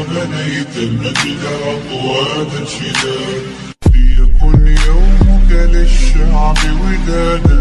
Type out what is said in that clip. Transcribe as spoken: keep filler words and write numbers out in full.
وبنيت المجد أطواد الشداد، ليكن يومك للشعب وداد